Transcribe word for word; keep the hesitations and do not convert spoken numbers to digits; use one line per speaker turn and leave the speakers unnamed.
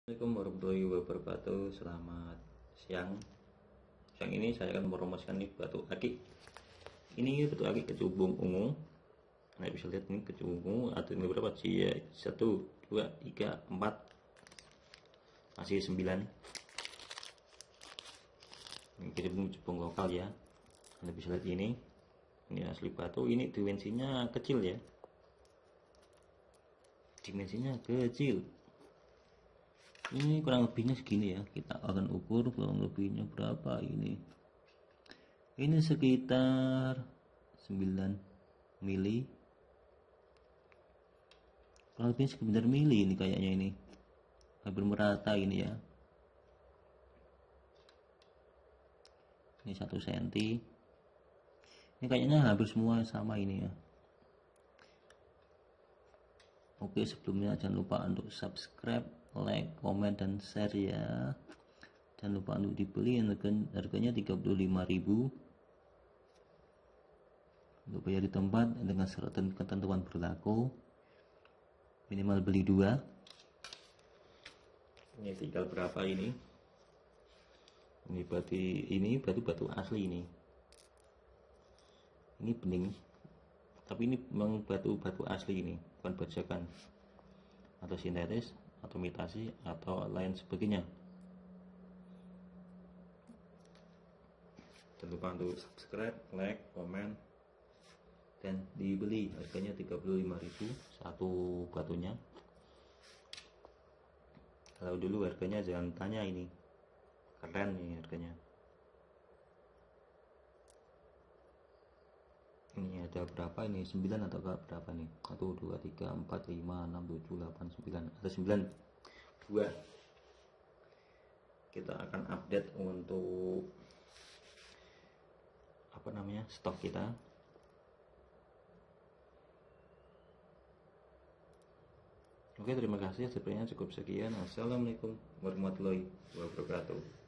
Assalamualaikum warahmatullahi wabarakatuh. Selamat siang. Siang ini saya akan meromoskan nih batu akik. Ini batu akik kecubung ungu. Nah, bisa lihat ini kecubung ungu. Ada ini berapa sih ya? Satu, dua, tiga, empat, masih sembilan. Ini kecubung kecubung lokal ya. Anda bisa lihat ini. Ini asli batu. Ini dimensinya kecil ya. Dimensinya kecil. Ini kurang lebihnya segini ya, kita akan ukur kurang lebihnya berapa ini. Ini sekitar sembilan mili, kurang lebihnya sekitar mili ini kayaknya, ini hampir merata ini ya. Ini satu senti, ini kayaknya hampir semua sama ini ya. Oke, sebelumnya jangan lupa untuk subscribe, like, komen, dan share ya. Jangan lupa untuk dibeli, harganya tiga puluh lima ribu. Untuk bayar di tempat dengan syarat dan ketentuan berlaku, minimal beli dua. Ini tinggal berapa ini? Ini batu ini batu batu asli ini. Ini bening. Tapi ini memang batu-batu asli ini, bukan bajakan atau sintetis atau imitasi atau lain sebagainya. Jangan lupa untuk subscribe, like, komen, dan dibeli. Harganya tiga puluh lima ribu satu batunya. Kalau dulu harganya jangan tanya, ini keren nih harganya. Ini ada berapa ini? sembilan atau berapa nih? satu, dua, tiga, empat, lima, enam, tujuh, delapan, sembilan. Ada sembilan. dua. Kita akan update untuk apa namanya? Stok kita. Oke, terima kasih. Sepertinya cukup sekian. Assalamualaikum warahmatullahi wabarakatuh.